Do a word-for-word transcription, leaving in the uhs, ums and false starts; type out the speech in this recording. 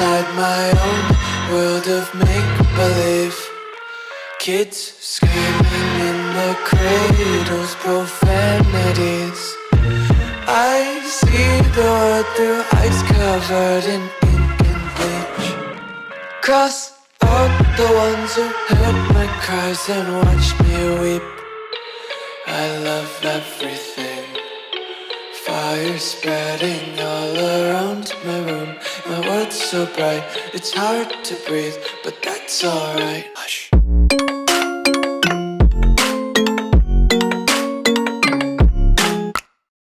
inside my own world of make-believe. Kids screaming in the cradles, profanities. I see the world through ice covered in ink and bleach. Cross out the ones who heard my cries and watched me weep. I love everything. Fire spreading all around my room. My world's so bright, it's hard to breathe, but that's alright. Hush.